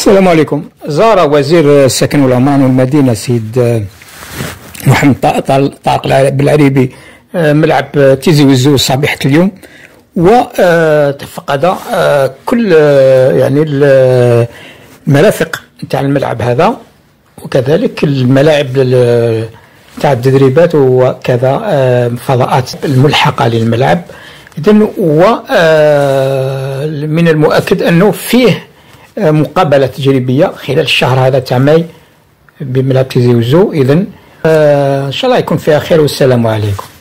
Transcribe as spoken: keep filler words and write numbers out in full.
السلام عليكم. زار وزير السكن والعمران والمدينة سيد محمد طارق بالعريبي ملعب تيزي وزو صبيحة اليوم، وتفقد كل يعني المرافق نتاع الملعب هذا، وكذلك الملاعب نتاع التدريبات وكذا فضاءات الملحقة للملعب. إذن ومن المؤكد أنه فيه مقابلة تجريبية خلال الشهر هذا تاع ماي بملعب تيزي وزو. إذن إن شاء الله يكون فيها خير، والسلام عليكم.